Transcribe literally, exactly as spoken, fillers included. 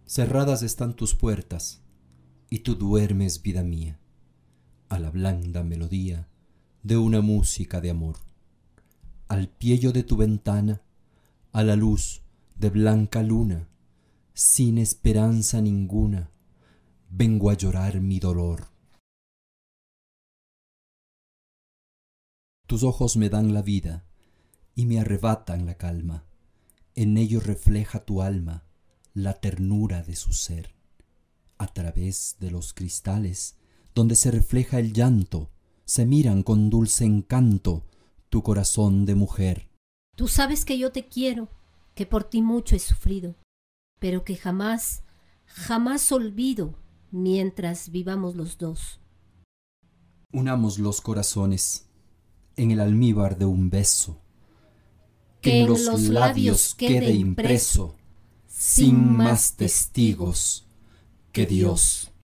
Cerradas están tus puertas, y tú duermes, vida mía, a la blanda melodía de una música de amor. Al piello de tu ventana, a la luz de blanca luna, sin esperanza ninguna, vengo a llorar mi dolor. Tus ojos me dan la vida y me arrebatan la calma. En ellos refleja tu alma la ternura de su ser. A través de los cristales, donde se refleja el llanto, se miran con dulce encanto tu corazón de mujer. Tú sabes que yo te quiero, que por ti mucho he sufrido, pero que jamás, jamás olvido mientras vivamos los dos. Unamos los corazones en el almíbar de un beso, que, que en los, los labios quede impreso, sin más testigos que Dios.